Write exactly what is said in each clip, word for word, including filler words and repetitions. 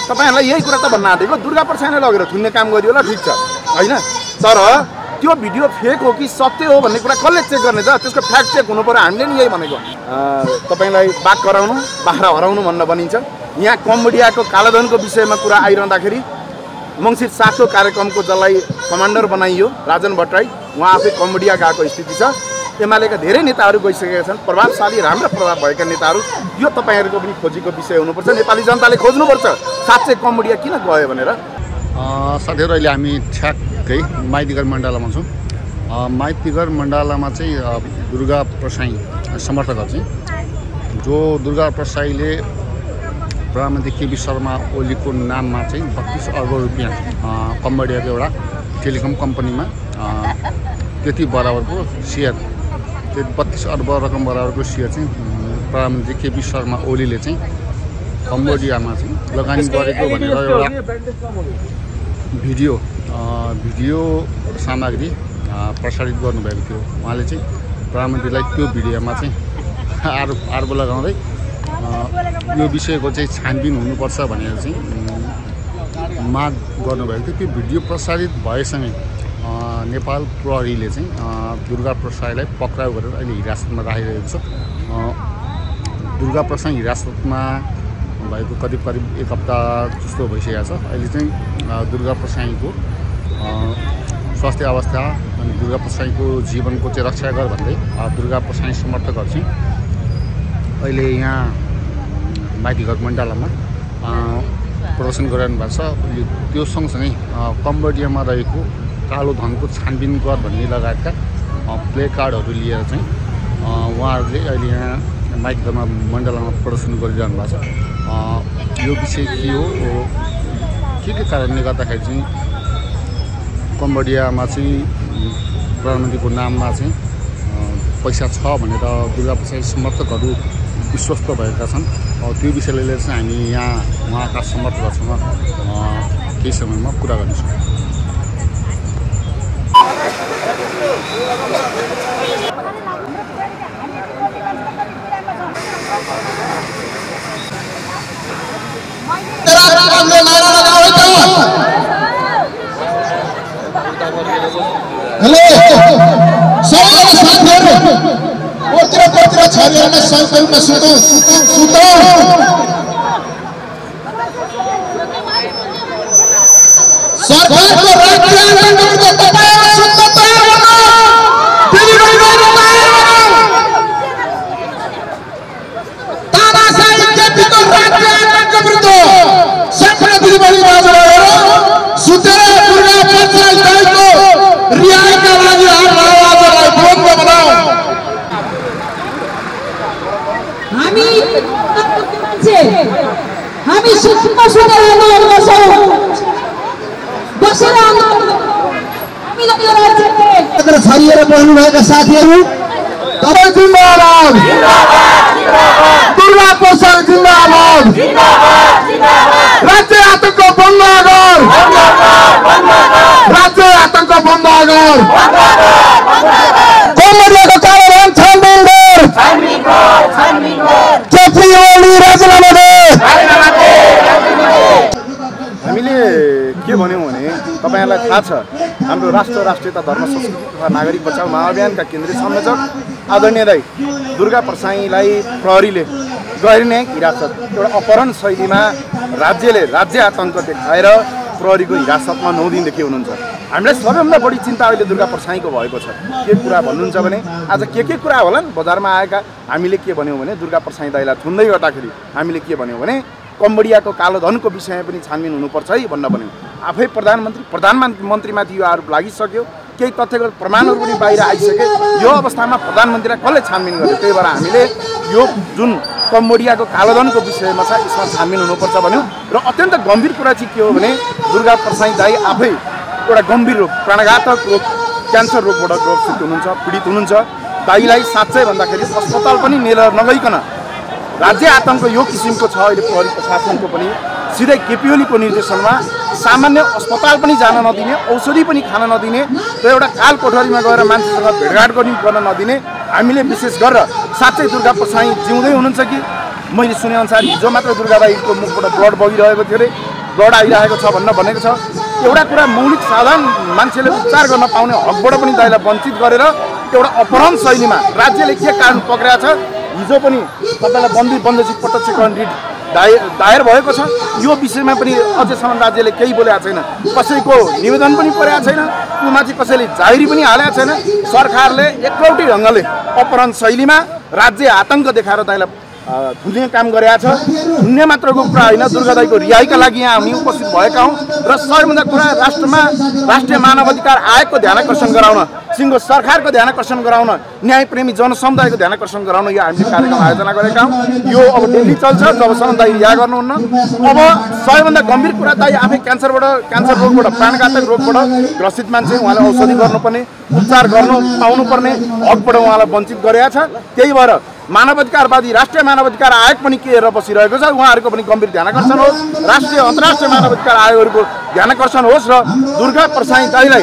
तपाईहरुलाई यही कुरा त भन्न आँटेको दुर्गा प्रसाईले लगेर थुन्ने काम गरियो होला ठीक छ हैन तर त्यो भिडियो फेक हो कि सत्य हो भन्ने कुरा कसले चेक गर्ने त त्यसको फ्याक्ट चेक हुनु पर्यो हामीले नि यही भनेको तपाईलाई बाक कराउनु बाख्रा हराउनु भन्न भनिन्छ यहाँ कम्बोडियाको कालाधनको विषयमा कुरा आइरहँदाखेरि मंसिर सातको कार्यक्रमको जसलाई कमान्डर बनाइयो राजन भट्टराई उहाँ आफै कम्बोडिया गएको स्थिति छ एमालेका धेरै नेताहरू गइसकेका छन् प्रभावशाली राम्रो प्रभाव भएका नेताहरू यो तपाईहरुको पनि खोजीको विषय हुनुपर्छ नेपाली जनताले खोज्नुपर्छ साच्चै कम्बोडिया किन गयो भनेर साथीहरु अहिले हामी ठ्याक्कै माइतीघर मण्डलामा छौं माइतीघर मण्डलामा चाहिँ दुर्गा प्रसाई समर्थकहरु चाहिँ जो दुर्गा प्रसाईले प्रधानमन्त्री केपी शर्मा ओलीको नाममा चाहिँ बत्तीस अर्ब रुपियाँ कम्बोडियाको एउटा टेलिकम कम्पनीमा त्यति बराबरको सेयर त्यो बत्तीस अर्ब रकम बराबरको सेयर चाहिँ प्रधानमन्त्री केपी शर्मा ओलीले चाहिँ कम्बोडियामा चाहिँ लगानी गरेको भनेर एउटा भिडियो भिडियो सामग्री प्रसारित गर्नुभएको थियो उहाँले चाहिँ प्रधानमन्त्रीलाई त्यो भिडियोमा चाहिँ आरोप आरोप लगाउँदै यो विषयको चाहिँ छानबिन हुनुपर्छ भनेर चाहिँ माग गर्नुभएको थियो त्यो भिडियो प्रसारित भएसँगै नेपाल प्रहरीले चाहिँ दुर्गा प्रसाईलाई पक्राउ गरेर अहिले हिरासतमा राखिरहेको छ दुर्गा प्रसाई हिरासतमा भएको करिब करिब एक हप्ता जस्तो भइसकेको छ अहिले चाहिँ दुर्गा प्रसाईको स्वास्थ्य अवस्था अनि दुर्गा प्रसाईको जीवनको चाहिँ रक्षा गर भन्दै दुर्गा प्रसाई समर्थकहरु चाहिँ अहिले यहाँ माइतीघर मण्डलामा प्रदर्शन गरिरहनु भएको छ त्यो सँगसँगै कम्बोडियामा रहेको कालो धनको छानबिन गर भन्ने लगायतका प्ले कार्डहरू लिएर चाहिँ उहाँहरूले अहिले यहाँ माइतीघरमा मण्डलामा प्रदर्शन गरिरहनु भएको छ यो विषय के हो के के कारणले गर्दाखेरि चाहिँ कम्बोडियामा चाहिँ प्रधानमन्त्रीको नाममा चाहिँ पैसा छ भनेर दुर्गा प्रसाई समर्थकहरू विश्वस्त भएका छन् त्यो विषयले लिएर चाहिँ हामी यहाँ उहाँका समर्थकहरूसँग केही समयमा कुरा गर्नेछौँ हेलो सबै साथीहरु कोतिर कोतिर छरिएर संकल्पमा सुतौ सुतौ सरकारको राज्य आन्दोलनको तपाईहरु सुत्न तयार हुनु दिल्ली गएर तयार हुनु तानाशाही केपीको राज्य आन्दोलनको विरुद्ध सफल दिदीबहिनी दाजुभाइहरु सुतेर दुर्गा प्रसाई दाइको रिहाइका लागि हाम्रो आवाजलाई बोल्न बनाऊ हामी हामी सुत्न सुतेर आन्दोलन गर्छौं बसेर हामीलाई यो राज्यले छरिएर बस्नुभएका साथीहरु तपाईं जिन्दाबाद जिन्दाबाद दुर्गा प्रसाई जिन्दाबाद जिन्दाबाद जिन्दाबाद राज्य आतंक बन्द गर बन्द गर बन्द गर राज्य आतंक बन्द गर बन्द गर बन्द गर कम्बोडियाको कालोधन छानबिन गर छानबिन गर छानबिन गर केपी ओली राजीनामा दे राजीनामा दे राजीनामा दे हामीले के भन्यौं भने तपाईहरुलाई थाहा छ हाम्रो राष्ट्र राष्ट्रियता धर्म संस्कृति तथा नागरिक बचाउ महाअभियानका केन्द्रीय संयोजक आदरणीय दाइ दुर्गा प्रसाईलाई प्रहरीले गैरन्यायिक हिरासत एउटा अपहरण शैलीमा राज्यले राज्य आतंक देखाएर प्रहरीको हिरासतमा नौ दिनदेखि हुनुहुन्छ हामीलाई सबैभन्दा बढी चिन्ता अहिले दुर्गा प्रसाईको भएको छ के कुरा भन्नुहुन्छ भने आज के के कुरा होलान् बजारमा आएका हामीले के भन्यौं भने दुर्गा प्रसाई दाइलाई थुन्दै गर्दाखेरि हामीले के भन्यौं भने कम्बोडियाको कालो धनको विषयमा पनि छानबिन हुनुपर्छ है भन्न भन्यौं आफै प्रधानमन्त्री प्रधानमन्त्रीमाथि यो आरोप लागिसक्यो केही तथ्यगत प्रमाणहरू पनि बाहिर आइसके यो अवस्थामा प्रधानमन्त्रीलाई कसले छानबिन गर्यो त्यही भएर हामीले यो जुन कम्बोडियाको कालोधनको विषयमा छ यसमा छानबिन हुनुपर्छ भन्यौं र अत्यन्त गम्भीर कुरा चाहिँ के हो भने दुर्गा प्रसाई दाइ आफै एउटा गम्भीर रोग प्राणघातक रोग क्यान्सर रोगबाट ग्रसित हुनुहुन्छ पीडित हुनुहुन्छ दाइलाई साँच्चै भन्दाखेरि अस्पताल पनि लिएर नगइकन राज्य आतंक यो किसिमको छ अहिले प्रहरी प्रशासनको पनि सिधै केपी ओलीको निर्देशनमा सामान्य अस्पताल पनि जान नदिने औषधि पनि खान नदिने र एउटा काल कोठरीमा गएर मान्छेसँग भेटघाट पनि गर्न नदिने हामीले विशेष गरेर साँच्चै दुर्गा प्रसाई जिउँदै हुनुहुन्छ कि मैले सुने अनुसार हिजो मात्र दुर्गा दाइको मुखबाट ब्लड बगिरहेको थियो अरे गड आइरहेको छ भनेर भनेको छ। एउटा कुरा मौलिक साधन मान्छेले उपचार गर्न पाउने हकबाट पनि दाइलाई वञ्चित गरेर एउटा अपहरण शैलीमा राज्यले के कानुन पक्राएको छ। हिजो पनि तपाईँलाई बन्दी बन्देसी प्रत्यक्षकरण रिट दायर दायर भएको छ। यो विषयमा पनि अझैसम्म राज्यले केही बोलेको छैन, कसैको निवेदन पनि परेको छैन, उमाथि कसैले जाहेरी पनि हालेको छैन। सरकारले एकलौटी ढङ्गले अपहरण शैलीमा राज्य आतङ्क देखाएर दाइलाई धुने काम गरेका छ। धुन्ने मात्रको कुरा होइन, दुर्गा दाइको रिहाईका लागि यहाँ हामी उपस्थित भएका हौँ र सबैभन्दा कुरा राष्ट्रमा राष्ट्रिय मानवाधिकार आयोगको ध्यान आकर्षण गराउन, सिङ्गो सरकारको ध्यान आकर्षण गराउन, न्यायप्रेमी जनसमुदायको ध्यान आकर्षण गराउन यो हामीले कार्यक्रम आयोजना गरेका हौँ। यो अब दिल्ली चल्छ जबसम्म दाइ रिहा गर्नुहुन्न। अब सबैभन्दा गम्भीर कुरा दाइ आफै क्यान्सरबाट क्यान्सर रोगबाट प्राणघातक रोगबाट ग्रसित मान्छे, उहाँले औषधि गर्नुपर्ने उपचार गर्नु पाउनुपर्ने हकबाट उहाँलाई वञ्चित गरेका छ। त्यही भएर मानवाधिकारवादी राष्ट्रिय मानवाधिकार आयोग पनि के हेरेर बसिरहेको छ, उहाँहरूको पनि गम्भीर ध्यान आकर्षण होस्, राष्ट्रिय अन्तर्राष्ट्रिय मानवाधिकार आयोगहरूको ध्यान आकर्षण होस् र दुर्गा प्रसाई दाइलाई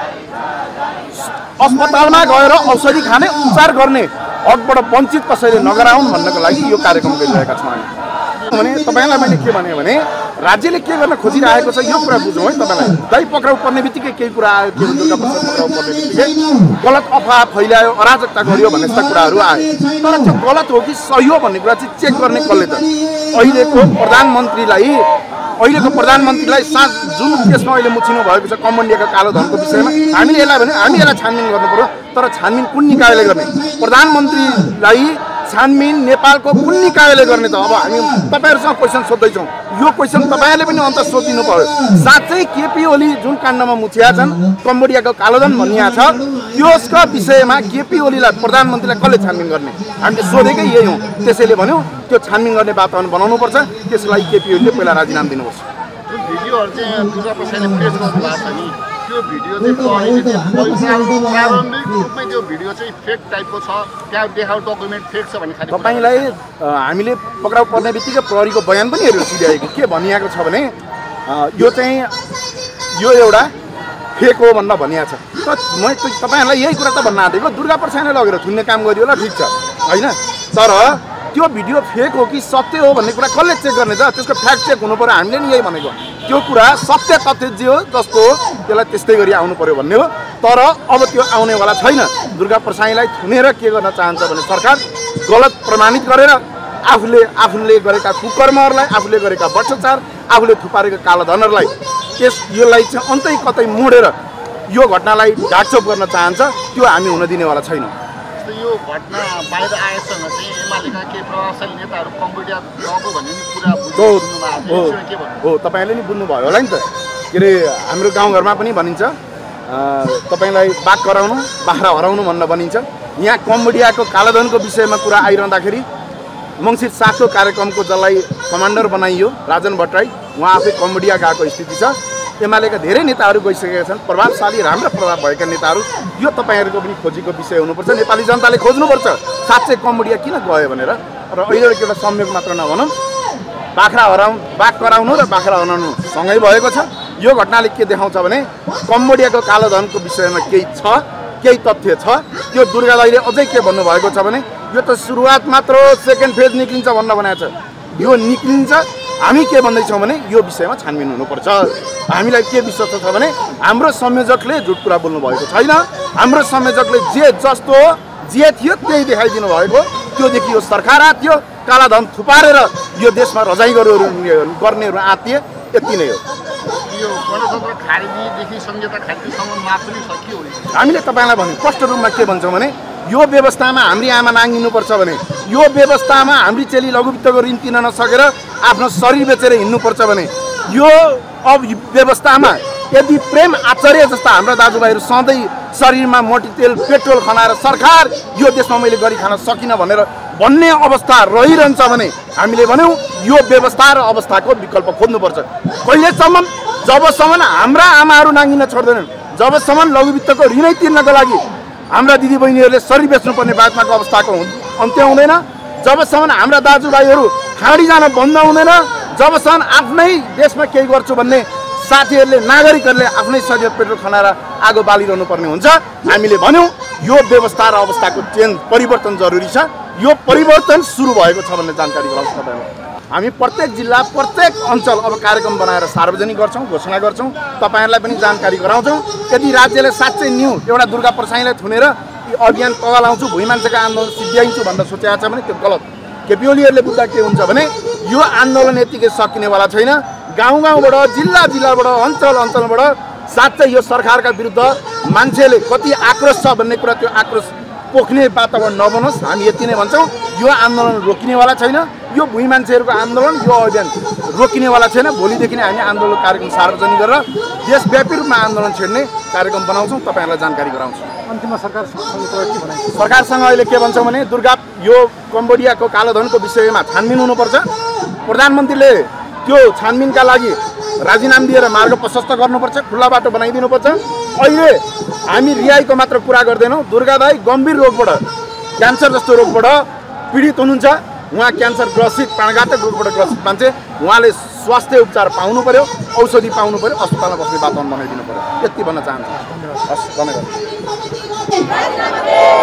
अस्पतालमा गएर औषधि खाने उपचार गर्ने हकबाट वञ्चित कसैले नगराउन् भन्नको लागि यो कार्यक्रम गरिरहेका छौँ हामी। भने तपाईँलाई मैले के भने भने राज्यले के गर्न खोजिरहेको छ यो कुरा बुझौँ है। तपाईँलाई दाइ पक्राउ पर्ने बित्तिकै केही कुरा आयो, के दुर्गा प्रसाद पक्राउ पर्ने बित्तिकै गलत अफवाह फैलायो, अराजकता गरियो भन्ने जस्ता कुराहरू आए। तर त्यो गलत हो कि सही हो भन्ने कुरा चाहिँ चेक गर्ने कसले त? अहिलेको प्रधानमन्त्रीलाई अहिलेको प्रधानमन्त्रीलाई साँझ जुन केसमा अहिले मुछिनु भएको छ कम्बोडियाको कालो धनको विषयमा, हामीले यसलाई भने हामी यसलाई छानबिन गर्नु पर्यो। तर छानबिन कुन निकायले गर्ने? प्रधानमन्त्रीलाई छानबिन नेपालको कुन निकायले गर्ने त? अब हामी तपाईँहरूसँग क्वेसन सोध्दैछौँ, यो क्वेसन तपाईँहरूले पनि अन्त सोधिदिनु पर्यो। साँच्चै केपी ओली जुन काण्डमा मुछिया छन्, कम्बोडियाको कालोधन भनिएको छ, त्यसका विषयमा केपी ओलीलाई प्रधानमन्त्रीलाई कसले छानबिन गर्ने? हामीले सोधेकै यही हौँ। त्यसैले भन्यौँ त्यो छानबिन गर्ने वातावरण बनाउनुपर्छ। त्यसलाई केपी ओलीले पहिला राजीनामा दिनुपर्छ। भिडियोहरू चाहिँ दुर्गा प्रसादले पेश गर्नु भएको छ नि, त्यो भिडियो चाहिँ प्रारम्भिक रूपमै त्यो भिडियो चाहिँ फेक टाइपको छ, त्यहाँ देखाउ डकुमेन्ट फेक छ भन्ने खालको तपाईँलाई हामीले पक्राउ पर्ने बित्तिकै प्रहरीको बयान पनि हेरेर सिध्याएको के भनिएको छ भने यो चाहिँ यो एउटा फेक हो भनेर भनिएको छ। त म तपाईँहरूलाई यही कुरा त भन्न आँटेको, दुर्गा प्रसादले लगेर थुन्ने काम गरियो होला, ठिक छ होइन, तर त्यो भिडियो फेक हो कि सत्य हो भन्ने कुरा कसले चेक गर्ने त? त्यसको फ्याक्ट चेक हुनु पर्यो। हामीले नि यही भनेको, त्यो कुरा सत्य तथ्य जे हो जस्तो हो त्यसलाई त्यस्तै गरी आउनु पर्यो भन्ने हो। तर अब त्यो आउनेवाला छैन। दुर्गा प्रसाईलाई थुनेर के गर्न चाहन्छ भने सरकार गलत प्रमाणित गरेर आफूले आफूले गरेका कुकर्महरूलाई, आफूले गरेका भ्रष्टाचार, आफूले थुपारेका कालाधनहरूलाई त्यस यसलाई चाहिँ अन्तै कतै मोडेर यो घटनालाई ढाकछोप गर्न चाहन्छ। त्यो हामी हुन दिनेवाला छैनौँ। यो घटना बाहिर आएसँग चाहिँ एमालेका केही प्रभावशाली नेताहरू कम्बोडिया गएको भन्ने कुरा हो हो तपाईँले नि बुझ्नुभयो होला नि त। के अरे हाम्रो गाउँघरमा पनि भनिन्छ तपाईँलाई बाघ कराउनु बाख्रा हराउनु भनेर भनिन्छ। यहाँ कम्बोडियाको कालाधनको विषयमा कुरा आइरहँदाखेरि मङ्सिर सातको कार्यक्रमको जसलाई कमान्डर बनाइयो राजन भट्टराई, उहाँ आफै कम्बोडिया गएको स्थिति छ। एमालेका धेरै नेताहरू गइसकेका छन्, प्रभावशाली राम्रा प्रभाव भएका नेताहरू। यो तपाईँहरूको पनि खोजीको विषय हुनुपर्छ। नेपाली जनताले खोज्नुपर्छ साँच्चै कम्बोडिया किन गयो भनेर। र अहिले एउटा संयोग मात्र नभनौँ, बाख्रा हराउ बाघ कराउनु र बाख्रा हराउनु सँगै भएको छ। यो घटनाले के देखाउँछ भने कम्बोडियाको कालोधनको विषयमा केही छ, केही तथ्य छ। त्यो दुर्गा दाइले अझै के भन्नुभएको छ भने यो त सुरुवात मात्र हो, सेकेन्ड फेज निक्लिन्छ भनेर भनेको छ। यो निक्लिन्छ। हामी के भन्दैछौँ भने यो विषयमा छानबिन हुनुपर्छ। हामीलाई के विश्वास छ भने हाम्रो संयोजकले झुट कुरा बोल्नु भएको छैन। हाम्रो संयोजकले जे जस्तो जे थियो त्यही देखाइदिनु भएको। त्योदेखि यो सरकार आत्यो, कालाधन थुपारेर यो देशमा रजाइ गर्नेहरू आत्तिए, यति नै हो। यो गणतन्त्र खारेजीदेखि संहिता खारेजीसम्म मात्रै सकियो। हामीले तपाईँलाई भन्यौँ स्पष्ट रूपमा के भन्छौँ भने यो व्यवस्थामा हाम्री आमा नाङ्गिनुपर्छ भने, यो व्यवस्थामा हाम्री चेली लघुवित्तको ऋण तिर्न नसकेर आफ्नो शरीर बेचेर हिँड्नुपर्छ भने, यो अब व्यवस्थामा यदि प्रेम आचार्य जस्ता हाम्रा दाजुभाइहरू सधैँ शरीरमा मट्टीतेल पेट्रोल खनाएर सरकार यो देशमा मैले गरी खान सकिनँ भनेर भन्ने अवस्था रहिरहन्छ भने हामीले भन्यौँ यो व्यवस्था र अवस्थाको विकल्प खोज्नुपर्छ। कहिलेसम्म जबसम्म हाम्रा आमाहरू नाङ्गिन छोड्दैनन्, जबसम्म लघुवित्तको ऋणै तिर्नको लागि हाम्रा दिदीबहिनीहरूले शरीर बेच्नुपर्ने बातमाको अवस्थाको अन्त्य हुँदैन, जबसम्म हाम्रा दाजुभाइहरू खाडी जान बन्द हुँदैन, जबसम्म आफ्नै देशमा केही गर्छु भन्ने साथीहरूले नागरिकहरूले आफ्नै शरीर पेट्रोल खनाएर आगो बालिरहनु पर्ने हुन्छ। हामीले भन्यौँ यो व्यवस्था र अवस्थाको चेन्ज परिवर्तन जरुरी छ। यो परिवर्तन सुरु भएको छ भन्ने जानकारी गराउँछु तपाईँलाई। हामी प्रत्येक जिल्ला प्रत्येक अञ्चल अब कार्यक्रम बनाएर सार्वजनिक गर्छौँ, घोषणा गर्छौँ, तपाईँहरूलाई पनि जानकारी गराउँछौँ। यदि राज्यले साँच्चै न्यू एउटा दुर्गा प्रसाईलाई थुनेर यी अभियान तगालाउँछु, भुइँ मान्छेको आन्दोलन सिद्ध्याइन्छु भनेर सोचेको छ भने त्यो गलत। केपी ओलीहरूले बुझ्दा के हुन्छ भने यो आन्दोलन यतिकै सकिनेवाला छैन। गाउँ गाउँबाट, जिल्ला जिल्लाबाट, अञ्चल अञ्चलबाट साँच्चै यो सरकारका विरुद्ध मान्छेले कति आक्रोश छ भन्ने कुरा त्यो आक्रोश पोख्ने वातावरण नबनोस्। हामी यति नै भन्छौँ, यो आन्दोलन रोकिनेवाला छैन। यो भुइँ मान्छेहरूको आन्दोलन, यो अभियान रोकिनेवाला छैन। भोलिदेखि नै हामी आन्दोलन कार्यक्रम सार्वजनिक गरेर देशव्यापी रूपमा आन्दोलन छेड्ने कार्यक्रम बनाउँछौँ, तपाईँहरूलाई जानकारी गराउँछौँ। अन्तिममा सरकारसँग के भनाइ सरकारसँग अहिले के भन्छौँ भने दुर्गा यो कम्बोडियाको कालोधनको विषयमा छानबिन हुनुपर्छ। प्रधानमन्त्रीले त्यो छानबिनका लागि राजीनामा दिएर मार्ग प्रशस्त गर्नुपर्छ, खुल्ला बाटो बनाइदिनुपर्छ। अहिले हामी रिहाईको मात्र कुरा गर्दैनौँ। दुर्गा दाई गम्भीर रोगबाट, क्यान्सर जस्तो रोगबाट पीडित हुनुहुन्छ। उहाँ क्यान्सर ग्रसित, प्राणघातक रोगबाट ग्रसित मान्छे, उहाँले स्वास्थ्य उपचार पाउनु पर्यो, औषधि पाउनु पर्यो, अस्पतालमा बस्ने वातावरण बनाइदिनु पर्यो। यति भन्न चाहन्छु। हस्, धन्यवाद।